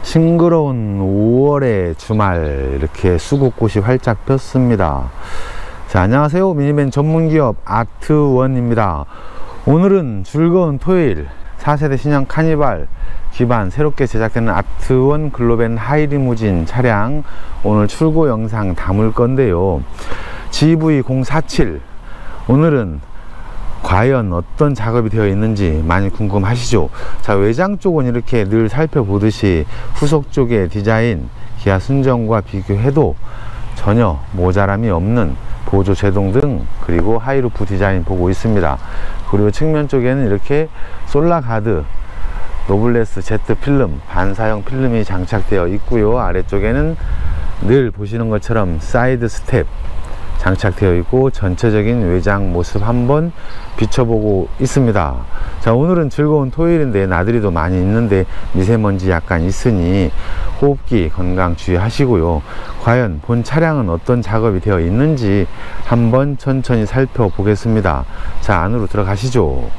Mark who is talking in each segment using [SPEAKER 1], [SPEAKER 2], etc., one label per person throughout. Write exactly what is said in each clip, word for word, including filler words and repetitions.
[SPEAKER 1] 싱그러운 오월의 주말, 이렇게 수국꽃이 활짝 폈습니다. 자, 안녕하세요. 미니밴 전문기업 아트원입니다. 오늘은 즐거운 토요일, 사 세대 신형 카니발 기반 새롭게 제작되는 아트원 글로벤 하이리무진 차량 오늘 출고 영상 담을 건데요. 지브이 공사칠, 오늘은 과연 어떤 작업이 되어 있는지 많이 궁금하시죠? 자, 외장 쪽은 이렇게 늘 살펴보듯이 후속 쪽의 디자인, 기아 순정과 비교해도 전혀 모자람이 없는 보조 제동 등, 그리고 하이루프 디자인 보고 있습니다. 그리고 측면 쪽에는 이렇게 솔라가드 노블레스 Z 필름, 반사형 필름이 장착되어 있고요. 아래쪽에는 늘 보시는 것처럼 사이드 스텝 장착되어 있고, 전체적인 외장 모습 한번 비춰보고 있습니다. 자, 오늘은 즐거운 토요일인데 나들이도 많이 있는데 미세먼지 약간 있으니 호흡기 건강 주의하시고요. 과연 본 차량은 어떤 작업이 되어 있는지 한번 천천히 살펴보겠습니다. 자, 안으로 들어가시죠.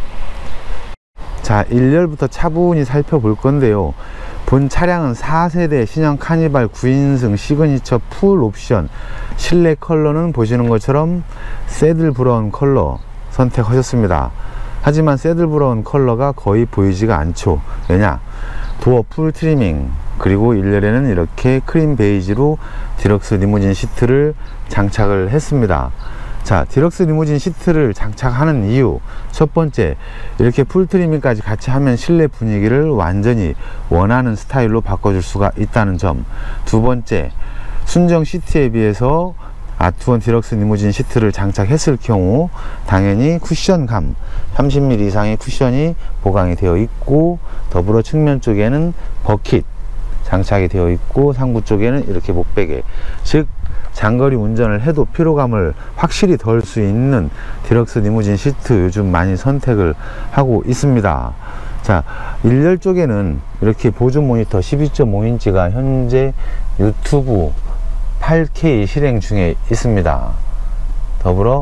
[SPEAKER 1] 자, 일 열부터 차분히 살펴볼 건데요. 본 차량은 사 세대 신형 카니발 구 인승 시그니처 풀 옵션, 실내 컬러는 보시는 것처럼 새들 브라운 컬러 선택하셨습니다. 하지만 새들 브라운 컬러가 거의 보이지가 않죠. 왜냐? 도어 풀 트리밍, 그리고 일 열에는 이렇게 크림 베이지로 디럭스 리무진 시트를 장착을 했습니다. 자, 디럭스 리무진 시트를 장착하는 이유, 첫 번째, 이렇게 풀 트리밍까지 같이 하면 실내 분위기를 완전히 원하는 스타일로 바꿔줄 수가 있다는 점. 두 번째, 순정 시트에 비해서 아트원 디럭스 리무진 시트를 장착했을 경우 당연히 쿠션감, 삼십 밀리미터 이상의 쿠션이 보강이 되어 있고, 더불어 측면 쪽에는 버킷 장착이 되어 있고, 상부 쪽에는 이렇게 목베개, 즉 장거리 운전을 해도 피로감을 확실히 덜 수 있는 디럭스 리무진 시트 요즘 많이 선택을 하고 있습니다. 자, 일 열 쪽에는 이렇게 보조 모니터 십이 점 오 인치가 현재 유튜브 팔 케이 실행 중에 있습니다. 더불어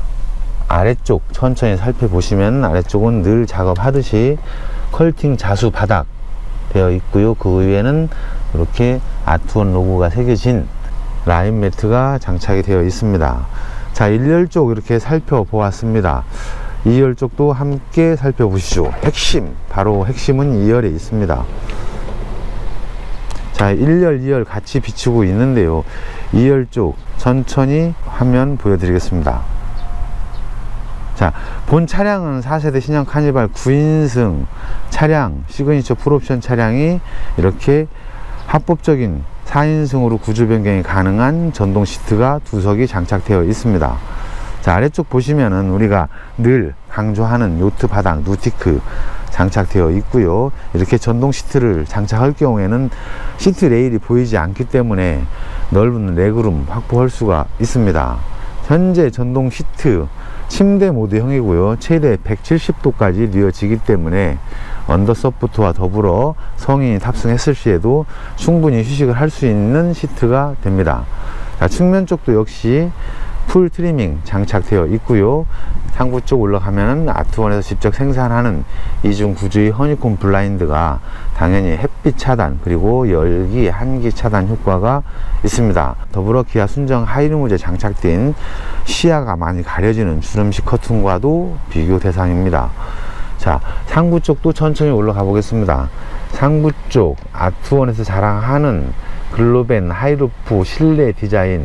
[SPEAKER 1] 아래쪽 천천히 살펴보시면 아래쪽은 늘 작업하듯이 컬팅 자수 바닥 되어 있고요. 그 위에는 이렇게 아트원 로고가 새겨진 라인 매트가 장착이 되어 있습니다. 자, 일 열 쪽 이렇게 살펴보았습니다. 이 열 쪽도 함께 살펴보시죠. 핵심, 바로 핵심은 이 열에 있습니다. 자, 일 열, 이 열 같이 비추고 있는데요. 이 열 쪽 천천히 화면 보여드리겠습니다. 자, 본 차량은 사 세대 신형 카니발 구 인승 차량, 시그니처 풀옵션 차량이 이렇게 합법적인 사 인승으로 구조 변경이 가능한 전동 시트가 두 석이 장착되어 있습니다. 자, 아래쪽 보시면은 우리가 늘 강조하는 요트 바닥 누티크 장착되어 있고요. 이렇게 전동 시트를 장착할 경우에는 시트 레일이 보이지 않기 때문에 넓은 레그룸 확보할 수가 있습니다. 현재 전동 시트 침대 모드형이고요. 최대 백칠십 도까지 뉘어지기 때문에 언더서포트와 더불어 성인이 탑승했을 시에도 충분히 휴식을 할 수 있는 시트가 됩니다. 자, 측면 쪽도 역시 풀 트리밍 장착되어 있고요. 상부 쪽 올라가면 아트원에서 직접 생산하는 이중 구조의 허니콤 블라인드가 당연히 햇빛 차단, 그리고 열기, 한기 차단 효과가 있습니다. 더불어 기아 순정 하이리무즈에 장착된 시야가 많이 가려지는 주름식 커튼과도 비교 대상입니다. 자, 상부 쪽도 천천히 올라가 보겠습니다. 상부 쪽 아트원에서 자랑하는 글로벤 하이루프 실내 디자인,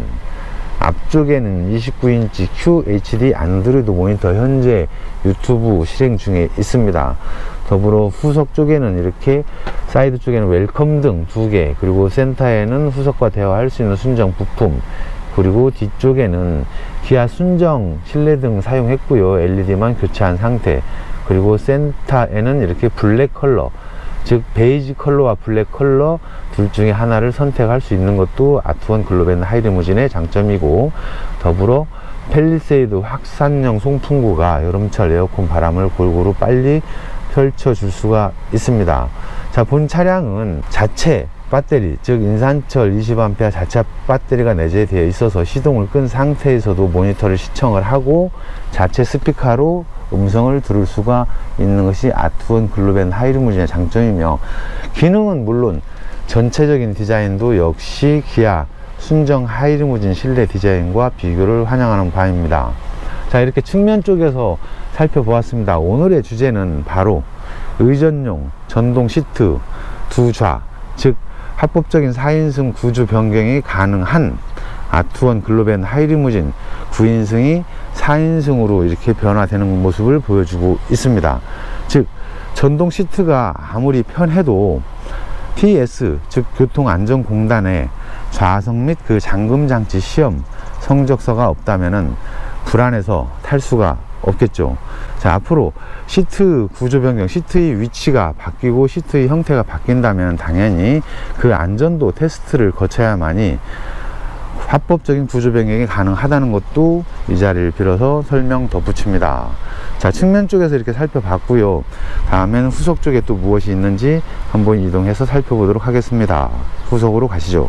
[SPEAKER 1] 앞쪽에는 이십구 인치 큐 에이치 디 안드로이드 모니터 현재 유튜브 실행 중에 있습니다. 더불어 후석 쪽에는 이렇게 사이드 쪽에는 웰컴 등 두 개, 그리고 센터에는 후석과 대화할 수 있는 순정 부품, 그리고 뒤쪽에는 기아 순정 실내등 사용했고요. 엘이디만 교체한 상태, 그리고 센터에는 이렇게 블랙 컬러, 즉 베이지 컬러와 블랙 컬러 둘 중에 하나를 선택할 수 있는 것도 아트원 글로벤 하이리무진의 장점이고, 더불어 펠리세이드 확산형 송풍구가 여름철 에어컨 바람을 골고루 빨리 펼쳐줄 수가 있습니다. 자, 본 차량은 자체 배터리, 즉 인산철 이십 암페어 자체 배터리가 내재되어 있어서 시동을 끈 상태에서도 모니터를 시청을 하고 자체 스피커로 음성을 들을 수가 있는 것이 아트원 글로벤 하이리무진의 장점이며, 기능은 물론 전체적인 디자인도 역시 기아 순정 하이리무진 실내 디자인과 비교를 환영하는 바입니다. 자, 이렇게 측면 쪽에서 살펴보았습니다. 오늘의 주제는 바로 의전용 전동 시트 두 좌, 즉 합법적인 사 인승 구조 변경이 가능한 아트원 글로벤 하이리무진 구 인승이 사 인승으로 이렇게 변화되는 모습을 보여주고 있습니다. 즉 전동 시트가 아무리 편해도 티 에스, 즉 교통안전공단의 좌석 및 그 잠금장치 시험 성적서가 없다면은 불안해서 탈 수가 없겠죠. 자, 앞으로 시트 구조 변경, 시트의 위치가 바뀌고 시트의 형태가 바뀐다면 당연히 그 안전도 테스트를 거쳐야만이 합법적인 구조 변경이 가능하다는 것도 이 자리를 빌어서 설명 덧붙입니다. 자, 측면 쪽에서 이렇게 살펴봤고요. 다음에는 후속 쪽에 또 무엇이 있는지 한번 이동해서 살펴보도록 하겠습니다. 후속으로 가시죠.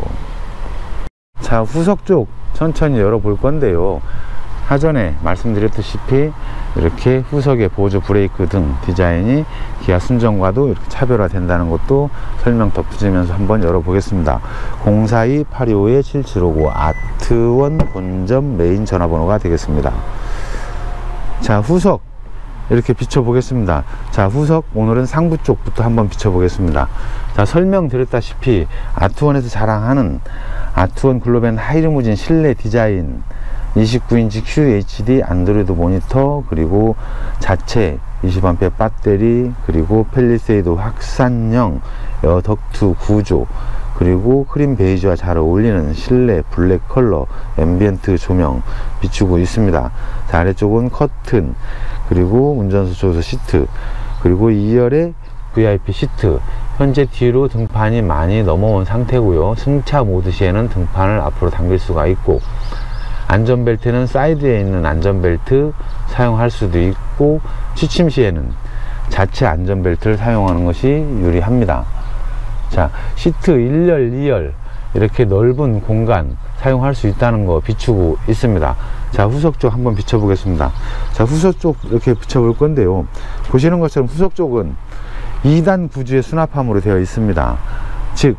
[SPEAKER 1] 자, 후속 쪽 천천히 열어볼 건데요. 사전에 말씀드렸다시피 이렇게 후석의 보조 브레이크 등 디자인이 기아 순정과도 이렇게 차별화 된다는 것도 설명 덧붙이면서 한번 열어보겠습니다. 공사이 팔이오 칠칠오구 아트원 본점 메인 전화번호가 되겠습니다. 자, 후석 이렇게 비춰보겠습니다. 자, 후석 오늘은 상부 쪽부터 한번 비춰보겠습니다. 자, 설명드렸다시피 아트원에서 자랑하는 아트원 글로벤 하이리무진 실내 디자인, 이십구 인치 큐 에이치 디 안드로이드 모니터, 그리고 자체 이십 암페어 배터리, 그리고 펠리세이드 확산형 에어 덕트 구조, 그리고 크림 베이지와 잘 어울리는 실내 블랙 컬러 앰비언트 조명 비추고 있습니다. 자, 아래쪽은 커튼, 그리고 운전석 조수 시트, 그리고 이 열의 브이 아이 피 시트. 현재 뒤로 등판이 많이 넘어온 상태고요. 승차 모드 시에는 등판을 앞으로 당길 수가 있고, 안전벨트는 사이드에 있는 안전벨트 사용할 수도 있고, 취침 시에는 자체 안전벨트를 사용하는 것이 유리합니다. 자, 시트 일 열, 이 열 이렇게 넓은 공간 사용할 수 있다는 거 비추고 있습니다. 자, 후석 쪽 한번 비춰보겠습니다. 자, 후석 쪽 이렇게 비춰볼 건데요. 보시는 것처럼 후석 쪽은 이 단 구조의 수납함으로 되어 있습니다. 즉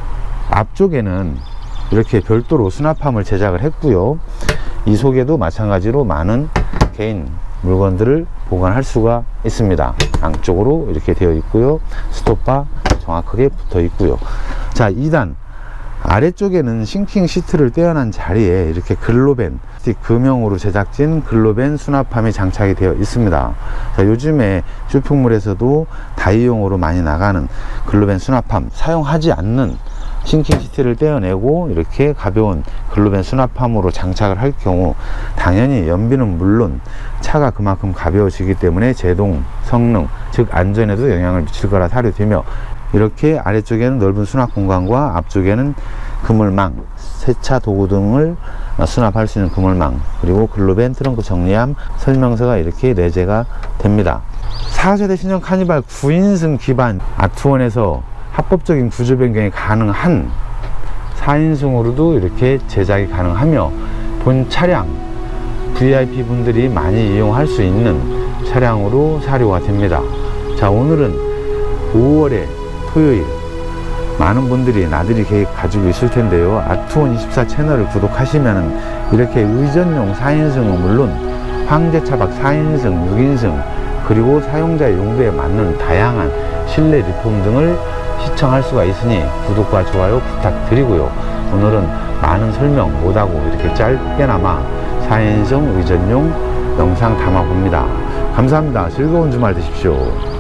[SPEAKER 1] 앞쪽에는 이렇게 별도로 수납함을 제작을 했고요. 이 속에도 마찬가지로 많은 개인 물건들을 보관할 수가 있습니다. 양쪽으로 이렇게 되어 있고요. 스톱바 정확하게 붙어 있고요. 자, 이 단 아래쪽에는 싱킹 시트를 떼어난 자리에 이렇게 글로벤 금형으로 제작진 글로벤 수납함이 장착이 되어 있습니다. 자, 요즘에 쇼핑몰에서도 다이용으로 많이 나가는 글로벤 수납함, 사용하지 않는 싱킹 시트를 떼어내고 이렇게 가벼운 글로벤 수납함으로 장착을 할 경우 당연히 연비는 물론 차가 그만큼 가벼워지기 때문에 제동, 성능, 즉 안전에도 영향을 미칠 거라 사료되며, 이렇게 아래쪽에는 넓은 수납 공간과 앞쪽에는 그물망, 세차 도구 등을 수납할 수 있는 그물망, 그리고 글로벤 트렁크 정리함 설명서가 이렇게 내재가 됩니다. 사 세대 신형 카니발 구 인승 기반 아트원에서 합법적인 구조 변경이 가능한 사 인승으로도 이렇게 제작이 가능하며, 본 차량 브이 아이 피 분들이 많이 이용할 수 있는 차량으로 사료가 됩니다. 자, 오늘은 오월에 토요일, 많은 분들이 나들이 계획 가지고 있을 텐데요. 아트원 이십사 채널을 구독하시면 이렇게 의전용 사 인승은 물론 황제차박 사 인승, 육 인승, 그리고 사용자의 용도에 맞는 다양한 실내 리폼 등을 시청할 수가 있으니 구독과 좋아요 부탁드리고요. 오늘은 많은 설명 못하고 이렇게 짧게나마 사 인승 의전용 영상 담아봅니다. 감사합니다. 즐거운 주말 되십시오.